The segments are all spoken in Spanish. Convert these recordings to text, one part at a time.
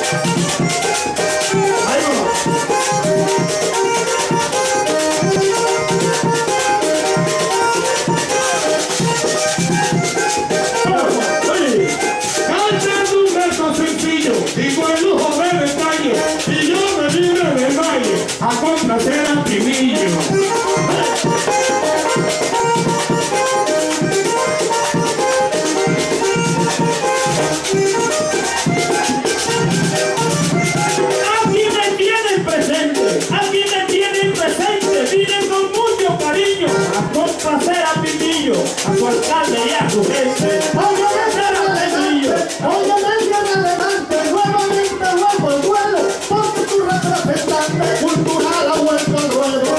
A complacer al primillo. Aquí me tienen presente, vine con mucho cariño a complacer al primillo, a su alcalde y a su gente. A complacer al primillo. Cultural ha vuelto al ruedo.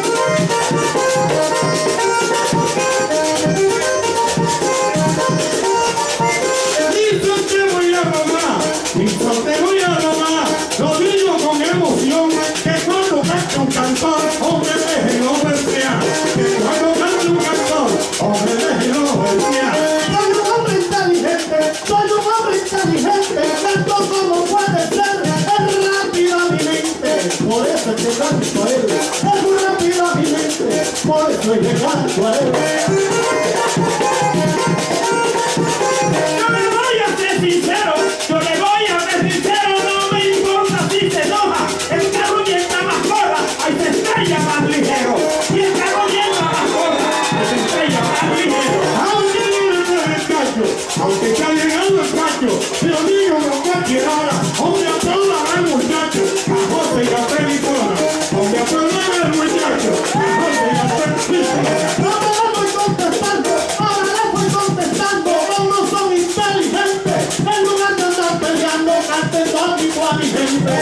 Listo, te voy a robar, lo digo con emoción, que cuando canta un cantor, hombre déjelo versear, que cuando canta un cantor, hombre déjelo versear. Soy un hombre inteligente, tanto como puede ser, es rápido a mi mente, por eso es que canto a él, es muy rápido a mi mente, por eso es que canto a él. Yo le voy a ser sincero, no me importa si se enoja, el carro llega más corra, ahí se estrella más ligero, y el carro llega más corra, ahí se estrella más ligero. Aunque está llegando el cacho, pero digo no cualquier hora, donde aplaudan al muchacho, a José y a Felicona, donde aplaudan al muchacho, a José y a Felicona. Ahora le voy contestando, unos son inteligentes, en lugar de andar peleando, canten tónico a mi gente.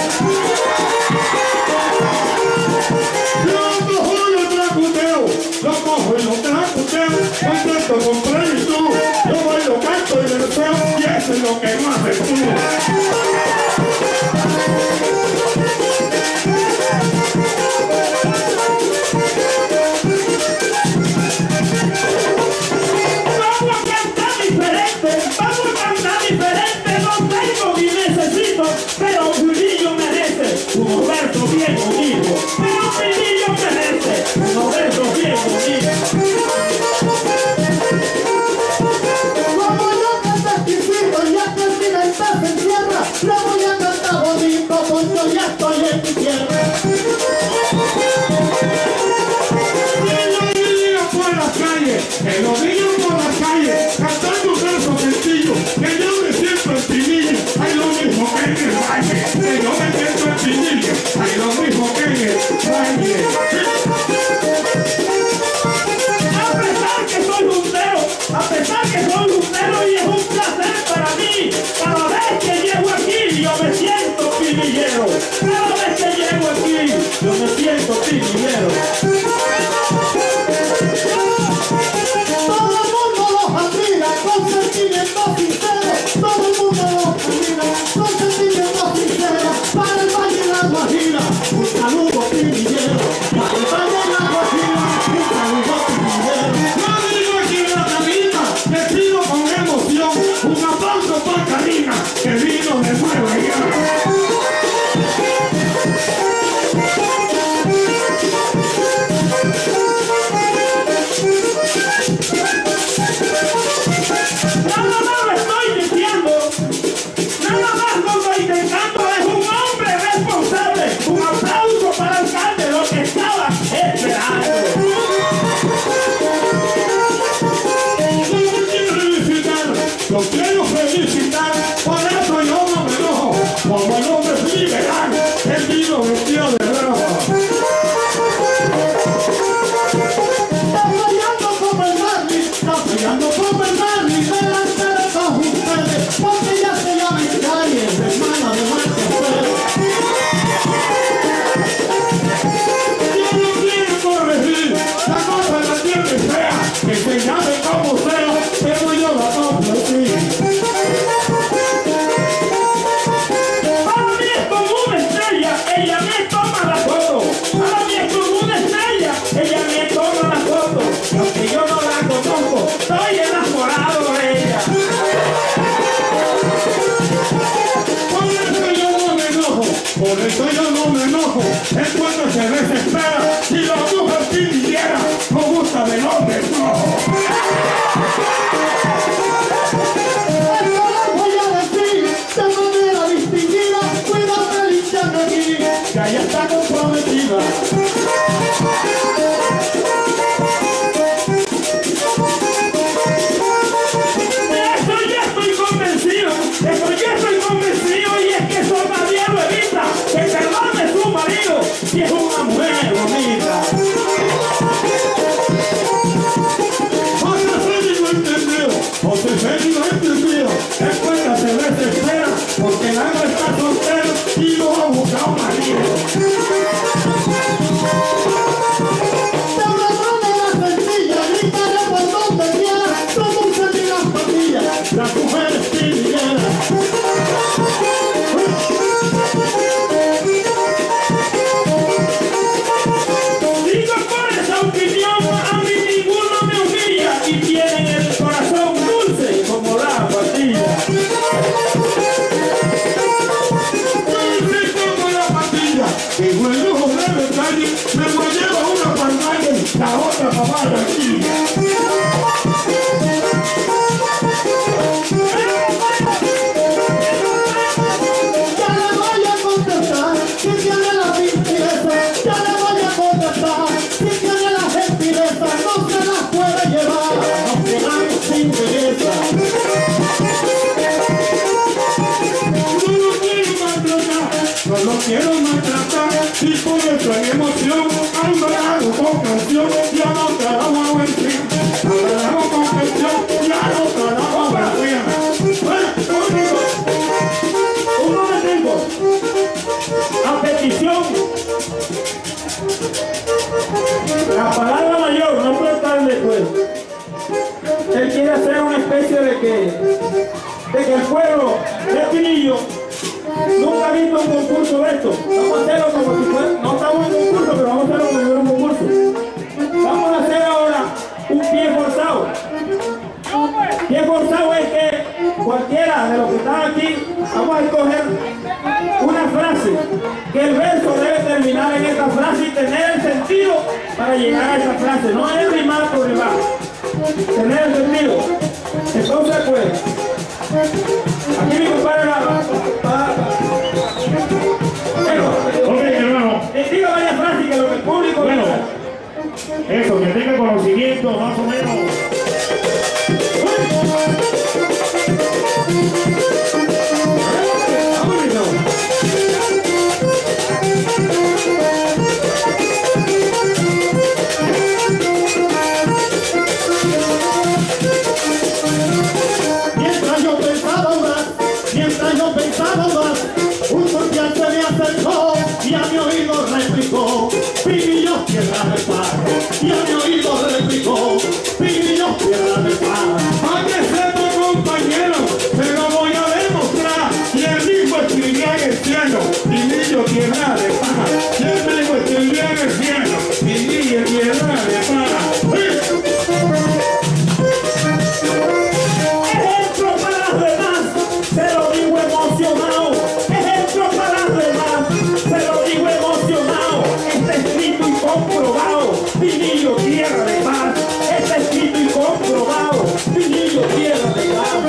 Yo cojo y lo tracuteo, contento con plenitud, yo voy lo canto y deseo, y eso es lo que no hace tú. Vamos a cantar diferente, no tengo ni necesito, pero un niño merece un verso bien bonito, pero un niño merece un verso bien bonito. Como yo canto exquisito, ya que el libertad se encierra, le voy a cantar bonito, porque ya estoy en mi tierra. Que los niños por las calles, cantando un verso sencillo, que yo me siento el pinillo, hay lo mismo que en el baile, que yo me siento el pinillo, hay lo mismo que en el baile. Por eso yo no me enojo, es cuando se desespera. Si la mujer pidiera, no gusta de los despojos. Esto les voy a decir de manera distinguida, cuídate el hincha de aquí, que allá está comprometida. Y es que eso nadie lo evita, que perdone su marido si es una mujer bonita. José Félix no entendió, José Félix no entendió. Después se desespera porque el hombre está soltero y no ha buscado marido. De una manera sencilla, gritaré por donde quiera, como un sentir las patillas, Las mujeres pidieran. Digo por esa opinión, a mí ninguno me humilla y tienen el corazón dulce como la patilla. Dulce como la patilla. Y bueno, de detalle, me voy a llevar una pantalla y la otra para Barranquilla. ya le voy a contestar, si tiene la gentileza, ya le voy a contestar, si tiene la gentileza, no se las puede llevar, no quedamos sin belleza. No lo quiero maltratar, y por eso en emoción, ando la hago con canción, ya no trabajo a mentir, ahora la hago con canción, ya no trabajo a mentir. Un momentico, a petición, la palabra mayor, no puede estar después. Él quiere hacer una especie de que el pueblo de Pinillo nunca ha visto un concurso de esto. Vamos a hacerlo como si fuera, no estamos en un concurso, pero vamos a hacerlo como si fuera un concurso. Vamos a hacer ahora un pie forzado. Pie forzado es que cualquiera de los que están aquí, vamos a escoger una frase, que el verso debe terminar en esta frase y tener el sentido para llegar a esa frase. No es rimar por rimar, tener el sentido. Entonces pues, aquí mi compadre Ok, hermano. diga varias frases que lo que el público Bueno, diga. eso, que tenga conocimiento más o menos. Mientras yo pensaba más, un surfear se me acercó y a mi oído replicó, Pinillo, tierra de paz. Y a mi oído replicó, Pinillo, tierra de paz. Para que sepa, compañero, se lo voy a demostrar. Y el mismo escribía en el cielo, Pinillo, tierra de paz. Y el mismo escribía en el cielo, Pinillo, tierra de paz. Ejemplo para los demás, se lo digo emocionado. Ejemplo para los demás, se lo digo emocionado. Está escrito y comprobado, Pinillo, tierra de paz. Está escrito y comprobado, Pinillo, tierra de paz.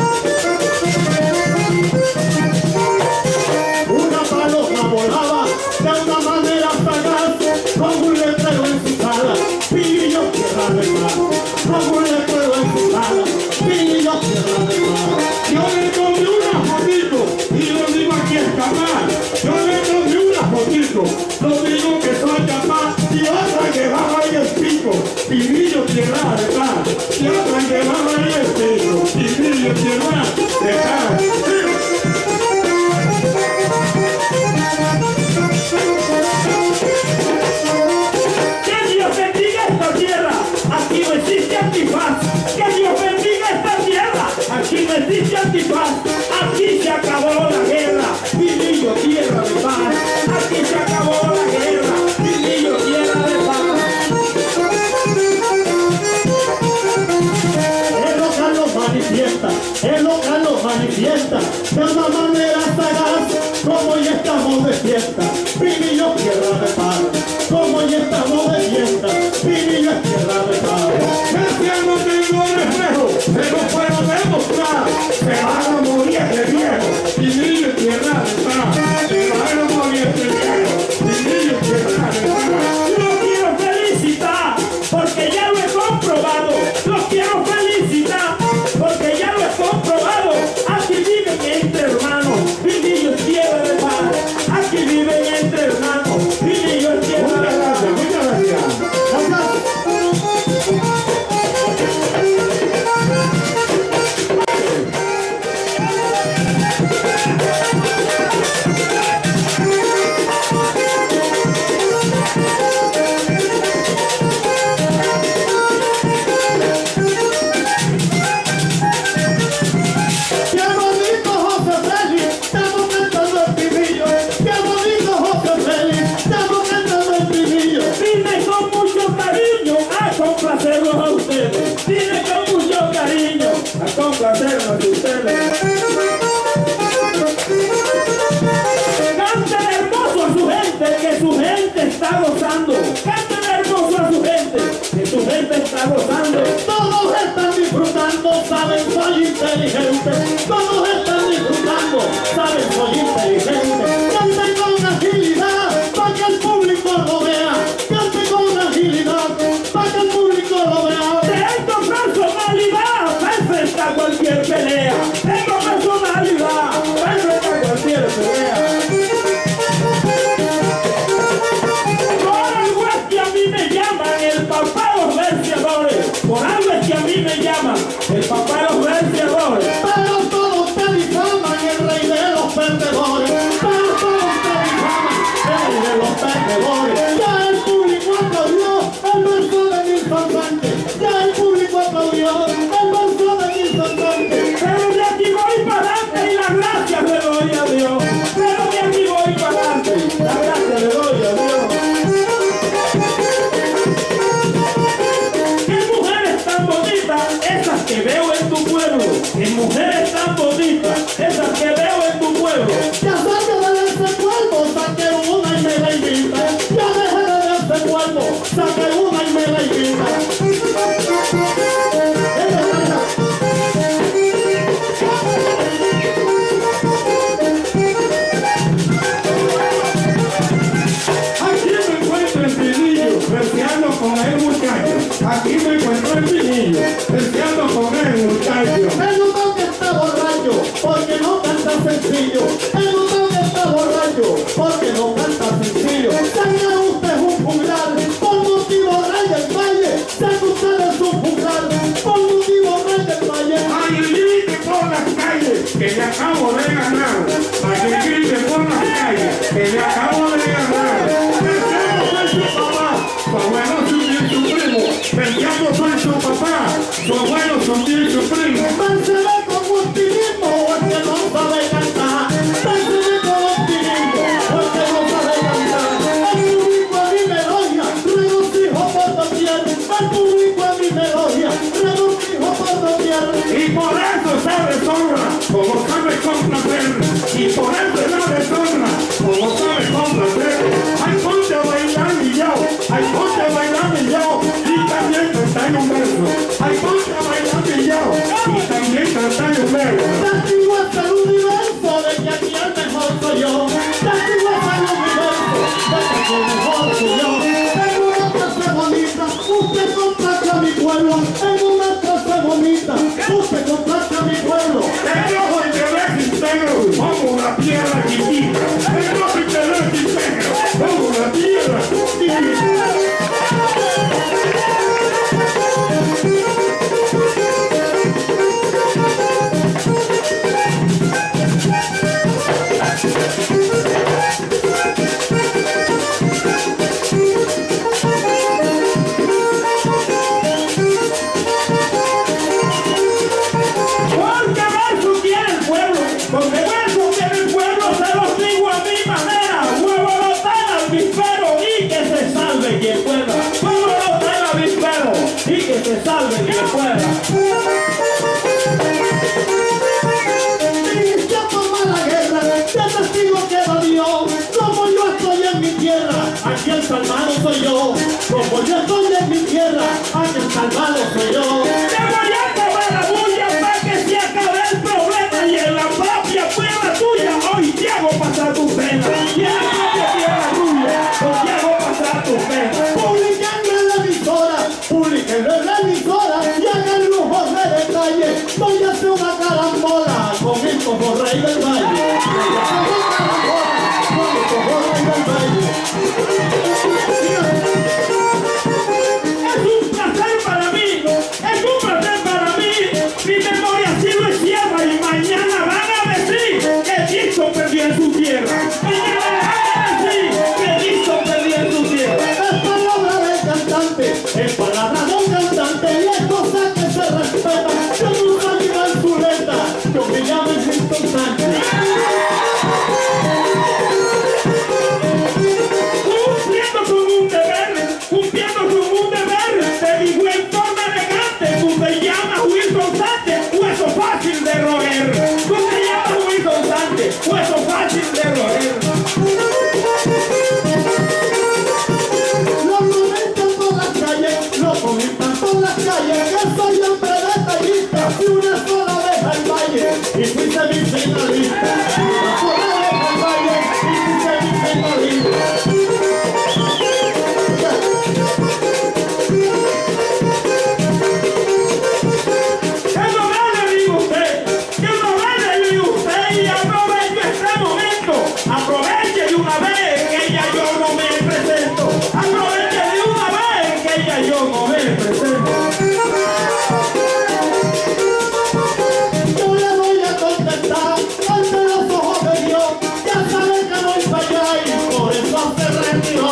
Una paloma volaba de una manera sagaz, con un letrero en su sala, Pinillo, tierra de paz. Con un letrero en su sala, Pinillo, tierra de paz. Yo le tomé una fotito y lo digo aquí es capaz. Yo le tomé una fotito, lo digo que soy capaz. Y otra que baja ahí el pico, Pinillo, tierra de paz. Y otra que baja ahí el pico, Pinillo, tierra de paz. Que Dios bendiga esta tierra, aquí no existe antifaz. Que Dios bendiga esta tierra, aquí no existe antifaz. Aquí se acabó la guerra, Pinillo, tierra de paz. Aquí se acabó la guerra, Pinillo, tierra de paz. El local lo manifiesta, el local lo manifiesta de una manera sagaz, como ya estamos de fiesta, Pinillo es tierra de paz. Como ya estamos de fiesta, Pinillo es tierra de paz. Gracias no tengo reflejo, pero puedo demostrar. Se van a morir de viejo, Pinillo es tierra de paz. Se van a morir de viejo, Pinillo es tierra de paz. Los quiero felicitar porque ya lo he comprobado. Los quiero felicitar porque ya lo he comprobado. Aquí viven entre hermanos, Pinillo es tierra de paz. Aquí viven entre hermanos, Pinillo es tierra de paz. Muchas gracias. Qué bonito José Félix, estamos cantando el Pinillo. Qué bonito José Félix, estamos cantando el Pinillo. Vine con mucho cariño a complacerlos a ustedes. Vine con mucho cariño a complacerlos a ustedes. Canten hermoso a su gente, que su gente está gozando. Canten hermoso a su gente, que su gente está gozando. Todos están disfrutando, saben, soy inteligente. Todos están disfrutando, saben, soy inteligente. Canten con agilidad, para que el público lo vea. Canten con agilidad, para que el público lo vea. Tengo personalidad para enfrentar cualquier pelea. Tengo personalidad para enfrentar cualquier pelea. Por algo es que a mí me llaman el papá de los verseadores. Por algo es que a mí me llaman el papá de los verseadores. Pero todos te difaman, el rey de los perdedores. Pero todos te difaman, el rey de los perdedores. Ya el público aplaudió el verso de Nilson Sánchez. Ya el público aplaudió el verso de Nilson Sánchez. Pero de aquí voy para adelante y las gracias le doy a Dios. Pero de aquí voy para adelante y las gracias le doy a Dios. Qué mujeres tan bonitas esas que veo en tu pueblo. Qué mujeres tan bonitas esas que veo en tu pueblo. Ya saqué de ese cuerpo, saqué una y me la invita. Ya dejé de ese cuerpo, saqué una y me la invita. Aquí me encuentro el Pinillo, verseando con el muchacho. Aquí me encuentro el Pinillo, verseando con el muchacho. El notón que está borracho, porque no canta sencillo. El notón que está borracho, porque no canta sencillo. Saca usted un juglar, por motivo rey del valle. Saca usted un juglar, por motivo rey del valle. Ay, grite por las calles, que le acabo de ganar. Ay, grite por las calles, que le acabo de ganar. Venciano soy su papá, su abuelo es su primo. Venciano soy su papá, su abuelo es su primo. Vénsele con optimismo, porque no sabe cantar. Vénsele con optimismo, porque no sabe cantar. El público a mí me elogia, regocijo por doquier. El público a mí me elogia, regocijo por doquier. Y por eso se deshonra, como sabe complacer. Y por eso la deshonra, como sabe complacer. Ay, ponte a bailar mi yao, ay, ponte a bailar mi yao. Y también cantar un verso. Ay, ponte a bailar mi yao, y también cantar un verso. Testigo hasta el universo de que aquí el mejor soy yo. Testigo hasta el universo de que aquí el mejor soy yo. Tengo una casa bonita, usted complace a mi pueblo. Tengo una casa bonita, usted complace a mi pueblo. El ojo y te ves íntegro, como una piedra chiquita. El ojo y te ves salvado soy yo. Te voy a acabar la bulla para que se acabe el problema y en la propia prueba tuya hoy te hago pasar tu pena. Y en la propia tierra tuya hoy te hago pasar tu pena. Publicando en la emisora, publiquen en la emisora y hagan lujos de detalle. Voy a hacer una carambola con el cojo rey del valle. Voy a hacer una carambola con el cojo rey del valle. Es un placer para mí, es un placer para mí. Mi memoria sí lo encierra y mañana van a decir que Dixon perdió en su tierra. Mañana van a decir que Dixon perdió en su tierra. Es palabra del cantante, es palabra de un cantante y es cosa que se respeta. Yo nunca digo en su letra, yo me llamo Dixon Sánchez. Cumpliendo con un deber, te digo en forma elegante, tú te llamas Wilson Sánchez, hueso fácil de roer. Tú te llamas Wilson Sánchez, hueso fácil de roer. Lo comentan por las calles, lo comentan por las calles, que soy hombre detallista y una sola vez al valle y fui semifinalista. Una sola vez al valle y fui semifinalista. Aproveche de una vez que ya yo no me presento. Aproveche de una vez que ya yo no me presento. Yo le voy a contestar ante los ojos de Dios. Ya sabe que no hay para allá y por eso se retiró.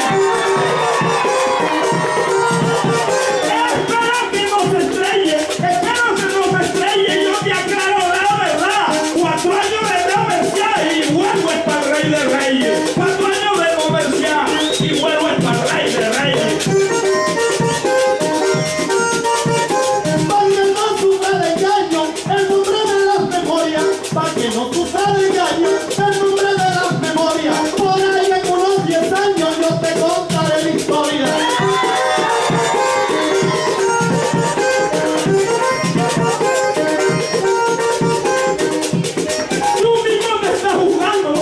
Espero que no se estrelle. Espero que no se estrelle. Yo te aclaro la verdad. 4 años de comercial y vuelvo para el rey de reyes. 4 años de comercial y vuelvo para el rey de reyes. Para que no sufra de engaño, el nombre de las memorias. Para que no sufra de engaño, el nombre de las memorias. Por ahí en unos 10 años yo te contaré la historia. Tú mismo te estás juzgando,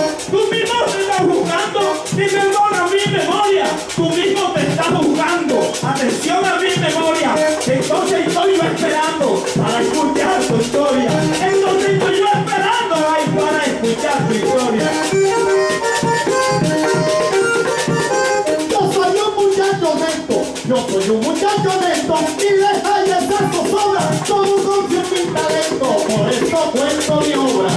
mi perdona mi memoria, tú mismo te estás juzgando, atención a mi memoria, entonces estoy yo esperando para escuchar tu historia, entonces estoy yo esperando ahí para escuchar tu historia. Yo soy un muchacho honesto y deja de estar zozobra. Todo confío en mi talento, por eso cuento mi obra.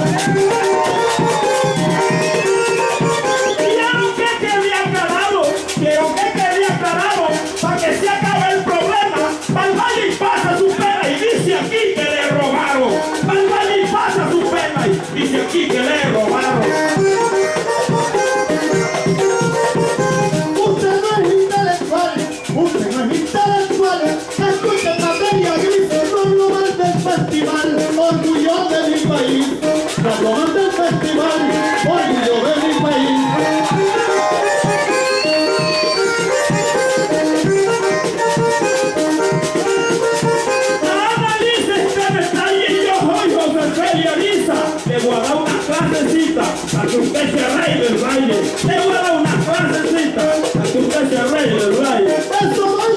Quiero que quede aclarado para que se acabe el problema. Valvalle y pasa su pena y dice aquí que le robaron. Valvalle y pasa su pena y dice aquí que le robaron. Usted no es intelectual, escuche materia gris, no hablo mal del festival, orgullo de mi país, no hablo mal del festival, orgullo de mi país. Le voy a dar una clasecita para que usted sea rey del baile. Le voy a dar una clasecita para que usted sea rey del baile. Eso voy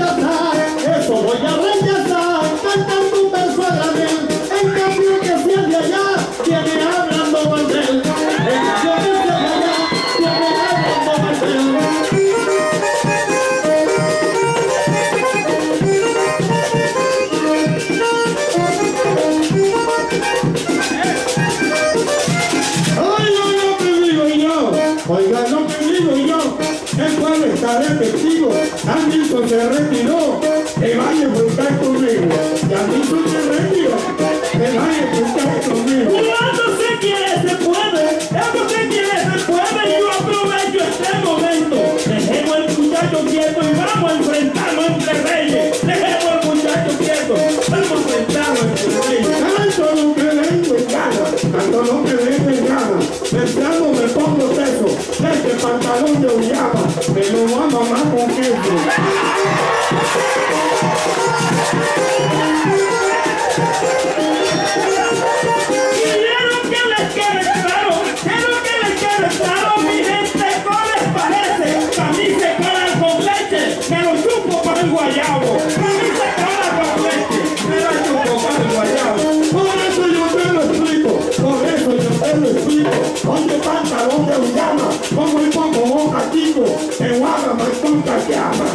a rechazar, cantando un verso a Gabriel. En cambio que sea de allá, viene hablando Bandel. En cambio que sea de allá, viene hablando Bandel. Oiga lo que digo yo, el pueblo está repetido, Anderson se retiró, que vaya a buscar conmigo, y Anderson se retiró, que vaya a buscar conmigo. Cuando se quiere se puede, cuando se quiere se puede, yo aprovecho este momento. Dejemos el muchacho quieto y vamos a enfrentarnos entre reyes. Dejemos al muchacho quieto, vamos a enfrentarnos entre reyes. Tanto lo que vengo en gana, tanto lo que vengo en gana, pensando me pongo teso, este pantalón de Uyama, me lo voy a mamar con queso. única que ama.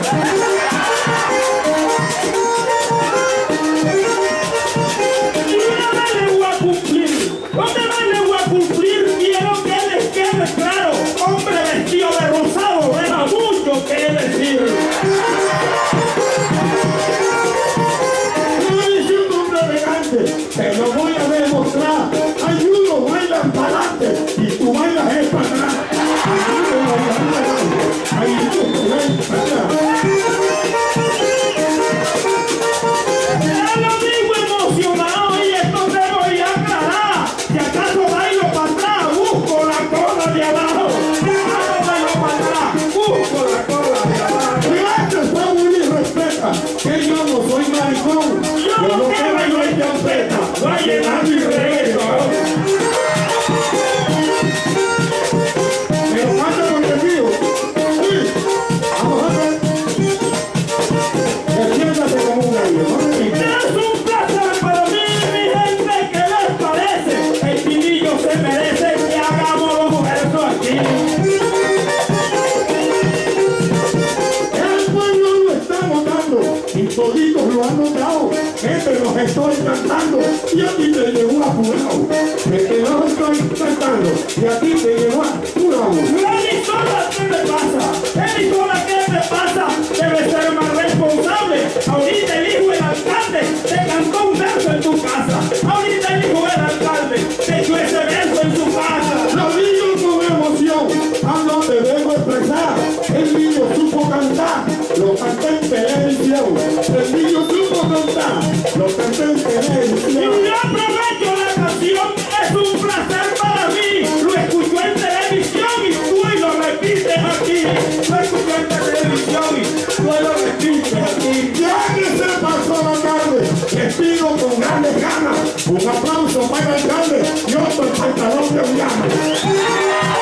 Y una vez le voy a cumplir, quiero que les quede claro, hombre vestido de rosado deja mucho que decir. Te lo voy a demostrar. Hay uno bailan para adelante y tú bailas es para atrás. Hay uno bailan para atrás. Ya lo digo emocionado y esto te voy a aclarar. Si acaso bailo para atrás, busco la cola de abajo. Si acaso bailo para atrás, busco la cola de abajo. Gracias, Pablo, y respeta que yo no soy maricón. Yo no quiero bailar champeta, va a llenar mi reggaetón. Pero pasa con el mío. Sí. Vamos a ver. Defiéndase como un gallo, ¿no? Es un placer para mí, mi gente, ¿qué les parece? El pinillo se merece que hagamos los versos aquí. El pueblo lo está notando y toditos lo han notado. Entre los estoy cantando y a ti te llegó apurado. De que no estoy cantando y a ti te llegó apurado. Emisora, ¿qué te pasa? Emisora, ¿qué te pasa? Debes ser más responsable. Ahorita el hijo del alcalde te cantó un verso en tu casa. Ahorita el hijo del alcalde te echó ese verso en su casa. Lo digo con emoción, no te debo expresar. El niño supo cantar, lo canté en televisión. El niño supo cantar, lo canté en Y televisión. yo aprovecho la canción, es un placer para mí. Lo escucho en televisión y tú lo repites aquí. Lo escucho en televisión y tú lo repites aquí. Ya que se pasó la tarde, les pido con grandes ganas un aplauso para el alcalde y otro el pantalón de Ullama.